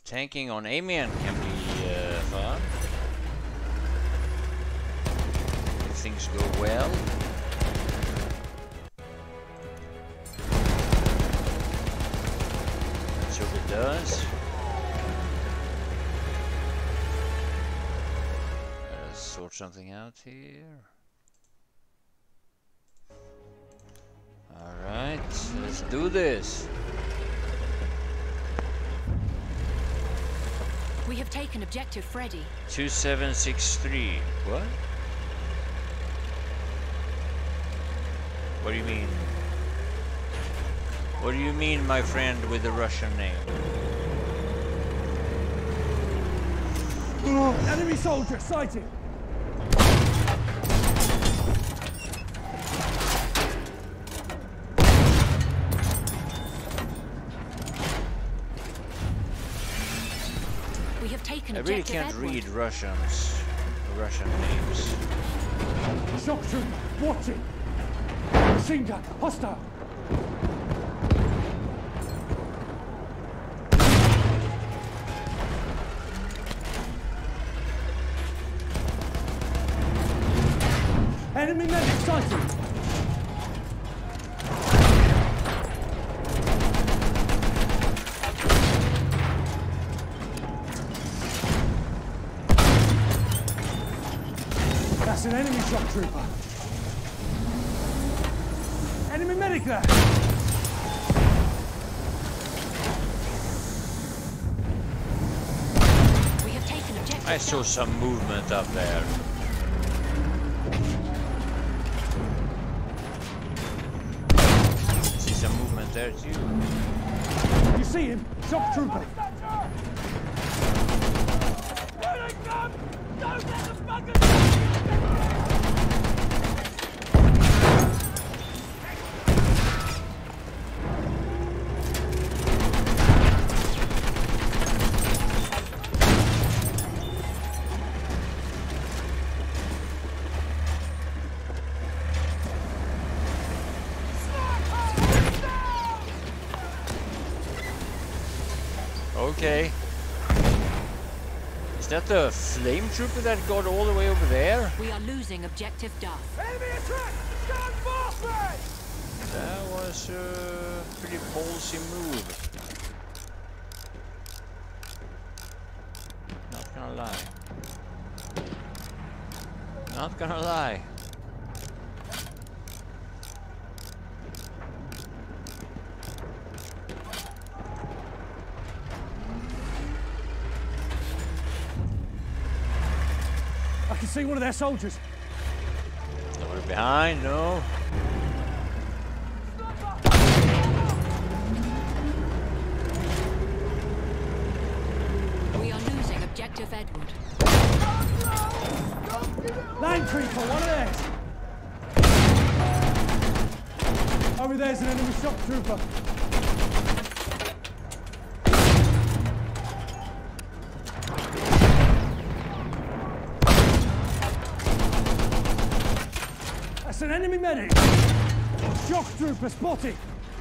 Tanking on Amiens can be fun if things go well. Let's hope it does. Let's sort something out here. Alright, let's do this. We have taken objective Freddy. 2763. What? What do you mean? What do you mean, my friend, with the Russian name? Enemy soldier sighted! We have taken I really objective can't Edward. read Russian names. Shock trooper, watching! Machine gun, hostile! Enemy medic sighted! That's an enemy shock trooper. Enemy medic there! We have taken objective I saw some movement up there. See some movement there too. You see him? Shock trooper! Okay. Is that the flame trooper that got all the way over there? We are losing objective Duff. Enemy attack! Stand forward! That was a pretty ballsy move. Not gonna lie. Not gonna lie. I can see one of their soldiers. Nobody behind, no. We are losing objective Edward. Land creeper, one of theirs. Over there's an enemy shock trooper. That's an enemy medic. Shock trooper spotted.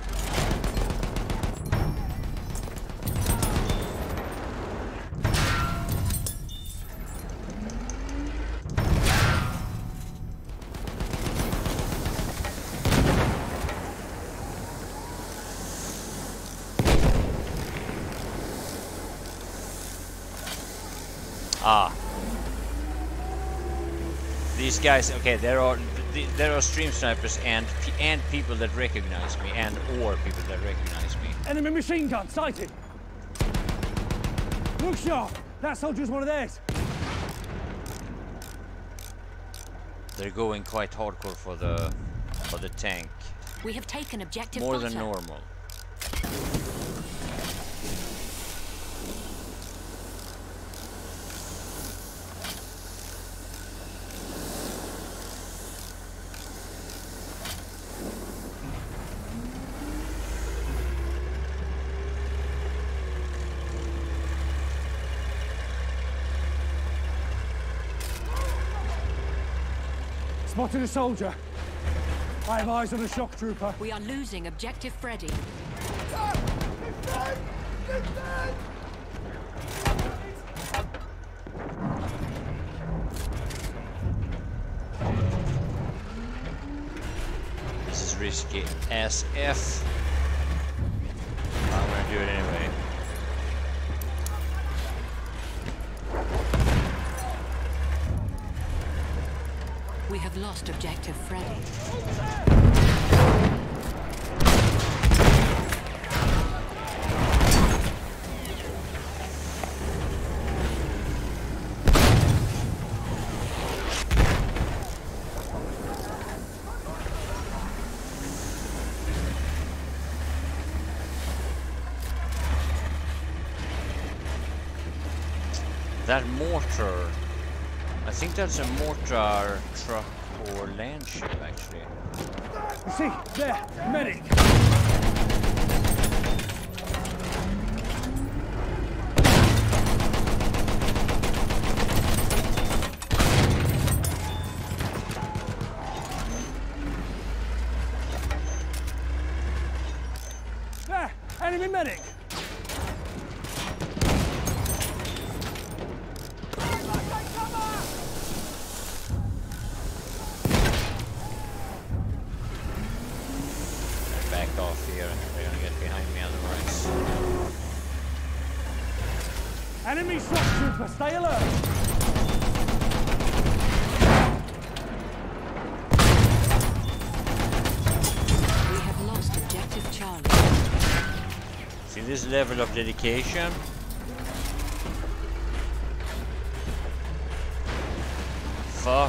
Ah. These guys, okay, there are stream snipers and people that recognize me or people that recognize me. Enemy machine gun sighted. Look sharp. That soldier's one of theirs. They're going quite hardcore for the tank. We have taken objective More Butter. than normal. Spotted a soldier. I have eyes on a shock trooper. We are losing objective Freddy. risky as F. I'm gonna do it anyway. We have lost objective Freddy. That mortar, I think that's a mortar truck or land ship actually. You see, there, medic. There, enemy medic. Back off here, they're gonna get behind me otherwise. Enemy shock trooper, stay alert. We have lost objective Charlie. See this level of dedication? Fuck.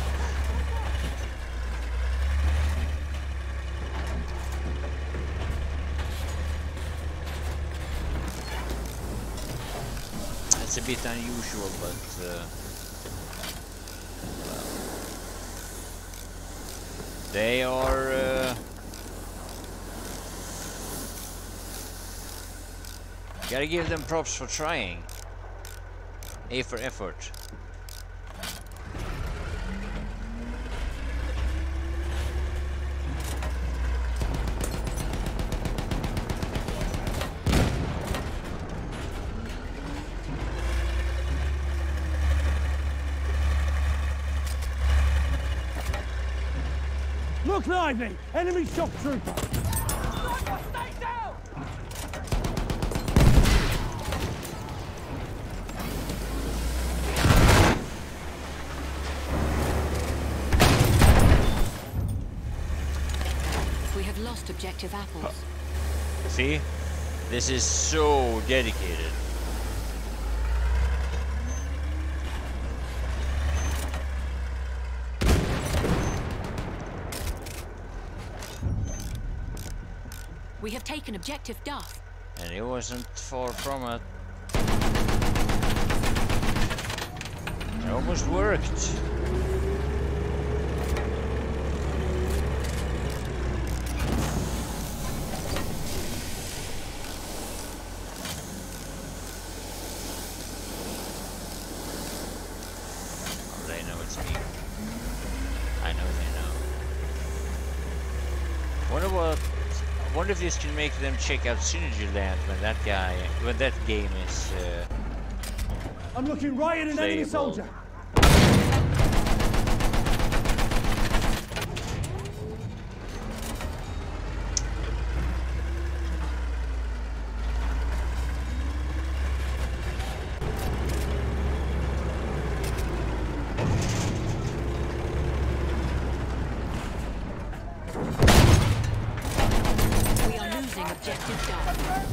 It's a bit unusual, but well, they are gotta give them props for trying. A for effort. Look lively! Enemy shock trooper! We have lost objective Apples. See? This is so dedicated. We have taken objective Duff. And it wasn't far from it. It almost worked. Oh, they know it's me. I know they know. Wonder if this can make them check out Synergy Land when that game is I'm looking right at an enemy playable. soldier. We are losing objective Duff.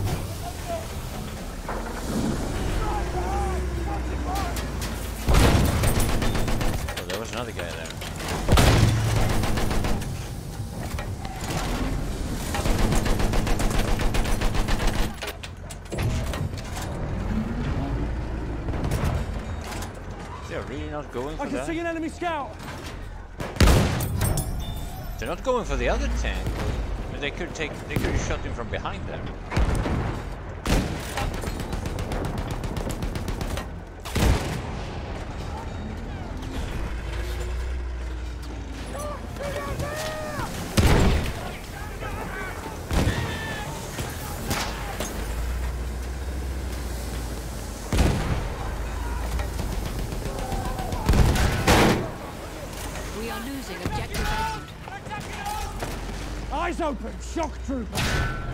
Oh, there was another guy there. They're really not going for I can that. see an enemy scout. They're not going for the other tank. But they could have shot him from behind there. We are losing objective Edward. Eyes open! Shock trooper!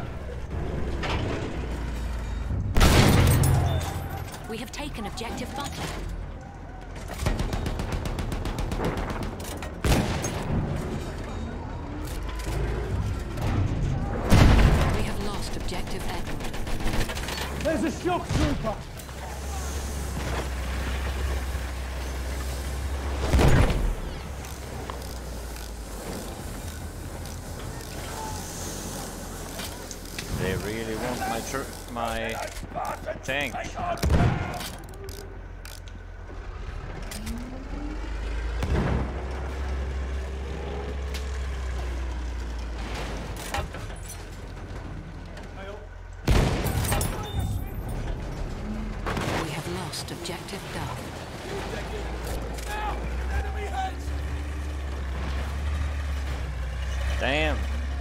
We have taken objective Butler. We have lost objective Edward. There's a shock trooper! They really want my tank. We have lost objective Duff. Damn.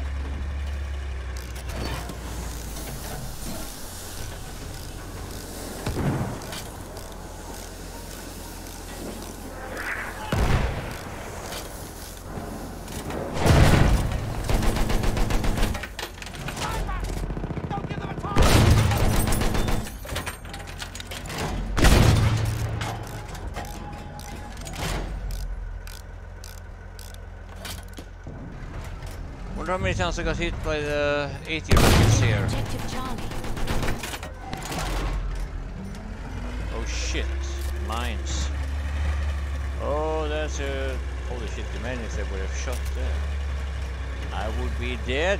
Wonder how many times I got hit by the 80-year-olds here. Objective Charlie. Oh shit, mines. Oh, that's a... Holy shit, imagine if they would have shot there. I would be dead.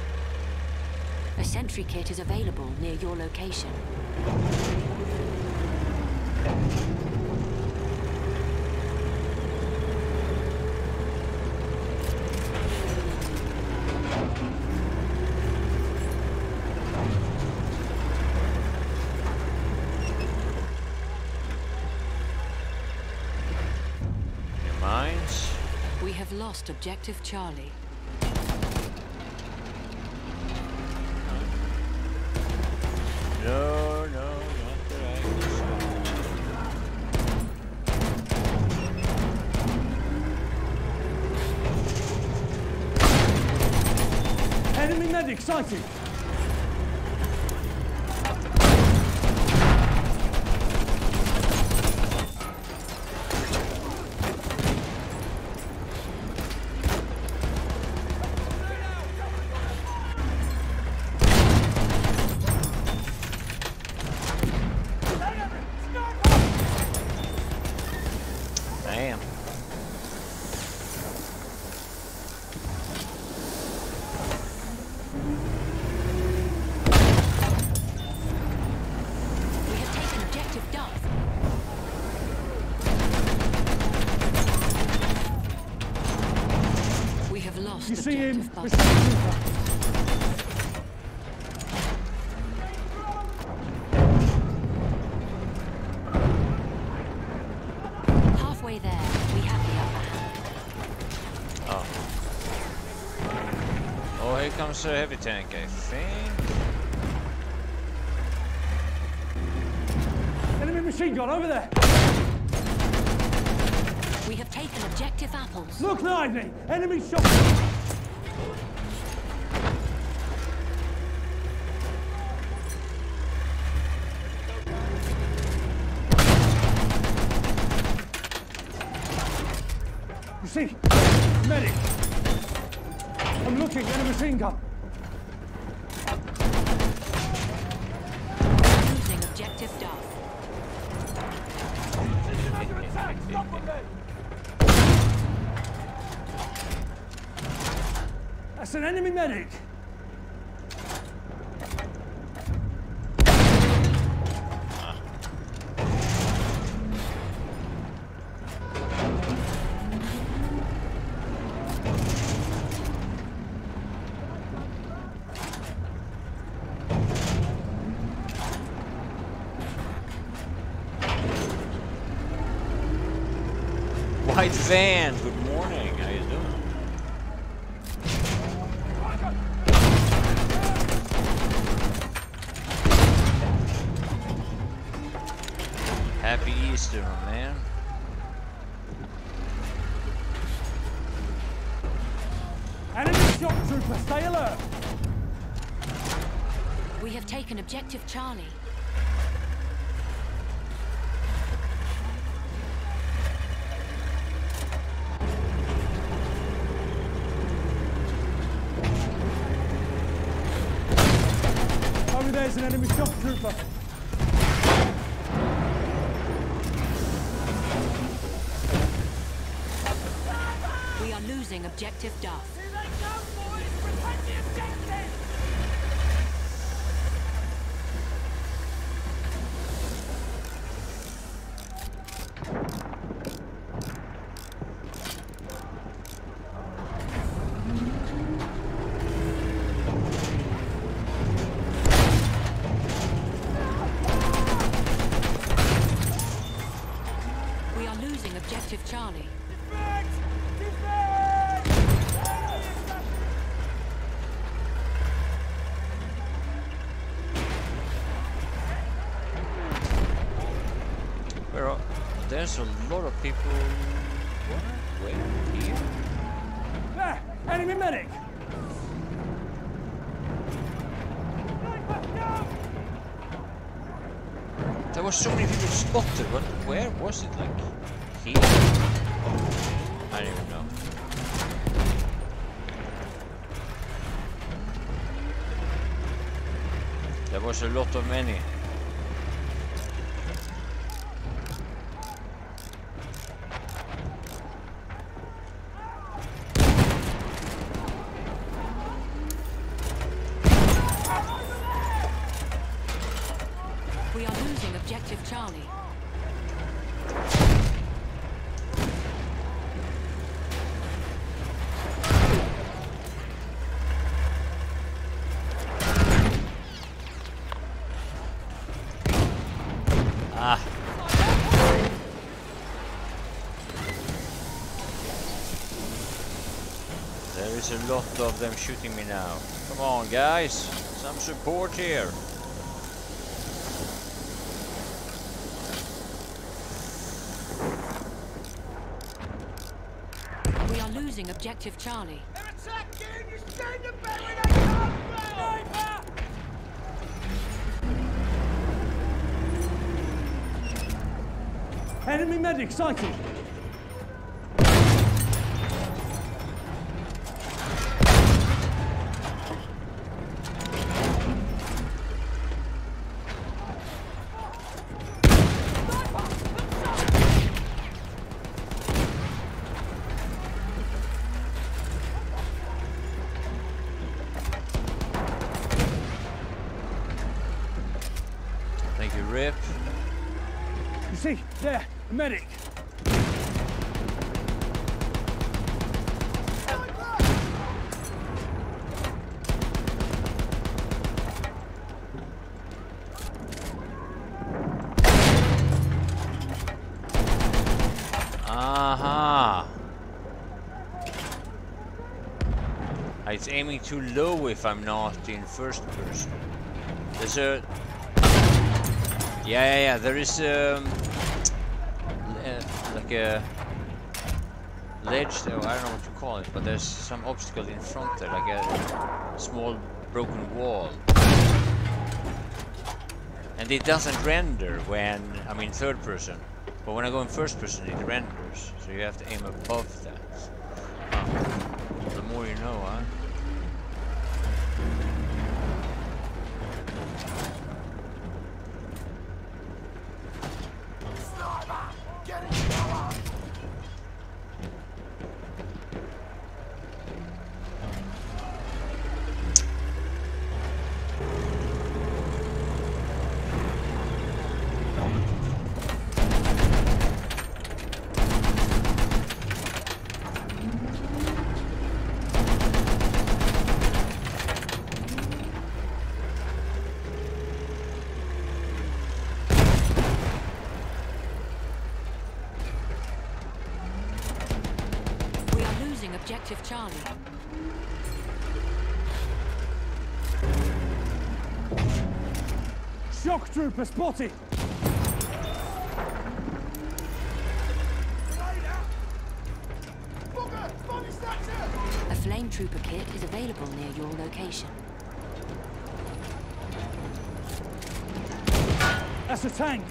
A sentry kit is available near your location. Mines. We have lost objective Charlie. No, not that I can see. Enemy medic sighted! Damn. We have taken objective Duff. We have lost You see him? objective The shock Butler. trooper! Halfway there, we have the upper hand. Oh. Oh, here comes a heavy tank, I think. Enemy machine gun over there! We have taken objective Apples. Look lively! Enemy shock! You see? Medic! I'm looking at a machine gun! Losing objective Duff. That's an enemy medic! White van, good morning. How you doing? Happy Easter, man. Enemy Shock trooper, stay alert! We have taken objective Charlie. Over there's an enemy shock trooper. We are losing objective Duff. We are losing objective Charlie. There's a lot of people. What? Where? Here? There! Enemy medic! There were so many people spotted. What? Where was it? Like here? I don't even know. There was a lot of many. We are losing objective Charlie. Ah. There is a lot of them shooting me now. Come on, guys. Some support here. We are losing objective Charlie. They're attacking! You stand the bed when they come! Enemy medic sighted! Thank you, Rip. You see, there, a medic! Aha! It's aiming too low if I'm not in first person. There's a... Yeah, there is like a ledge there, I don't know what to call it, but there's some obstacle in front there, like a small broken wall. And it doesn't render when I'm in third person, but when I go in first person it renders, so you have to aim above that. The more you know, huh? Objective Charlie. Shock trooper spotted! A flame trooper kit is available near your location. That's a tank.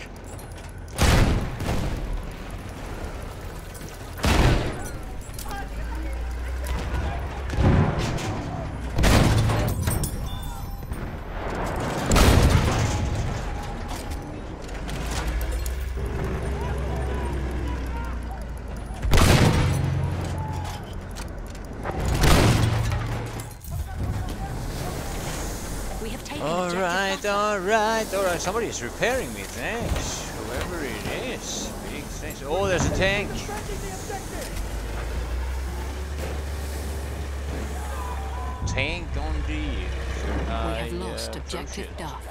Alright, somebody is repairing me, thanks. Whoever it is. Big thanks. Oh, there's a tank. Tank on D. We have lost objective Duff.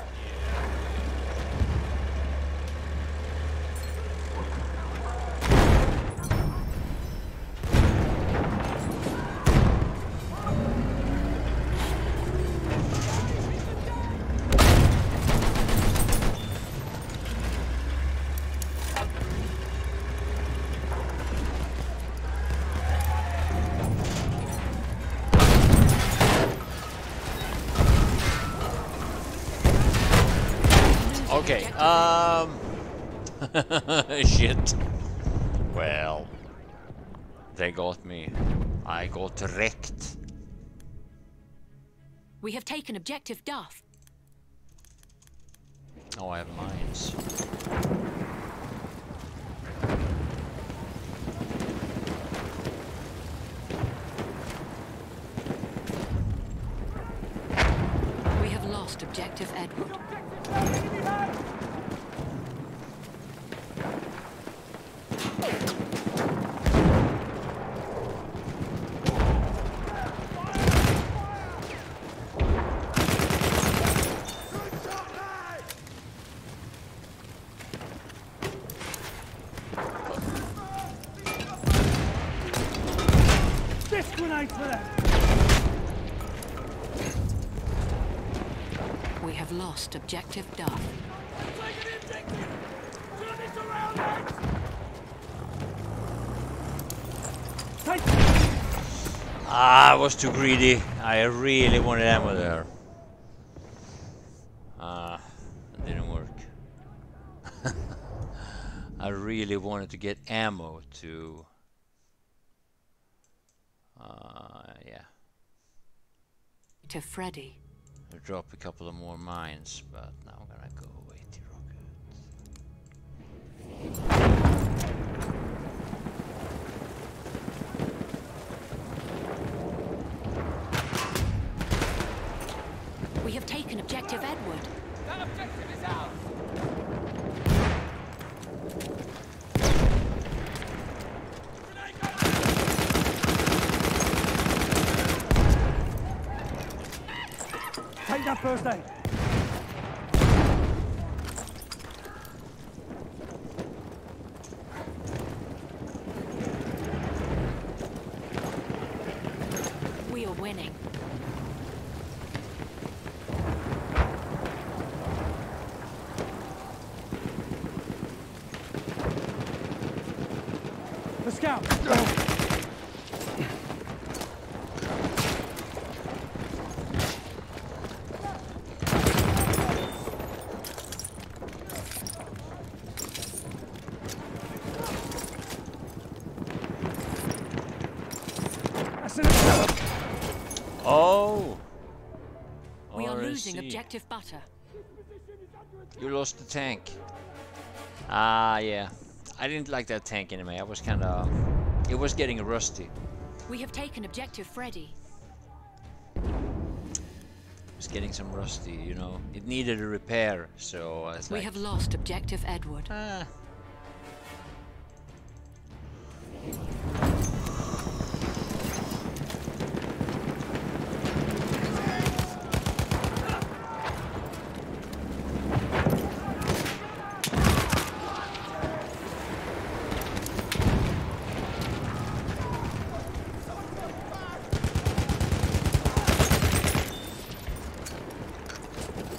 Okay, shit. Well, they got me. I got wrecked. We have taken objective Duff. Oh, I have mines. We have lost objective Edward. This grenade for them. We have lost objective Duff. Ah, I was too greedy. I really wanted ammo there. It didn't work. I really wanted to get ammo to... yeah. To Freddy. I'll drop a couple of more mines, but now I'm gonna go away to rocket. We have taken objective Edward. That objective is ours. Take that first aid. We are winning. The scout. Oh! We are losing objective Butter. You lost the tank. Ah, yeah. I didn't like that tank anyway. I was kind of... It was getting rusty. We have taken objective Freddy. It was getting some rusty, you know. It needed a repair, so... it's We like, have lost objective Edward. ah.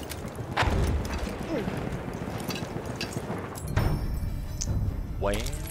Well...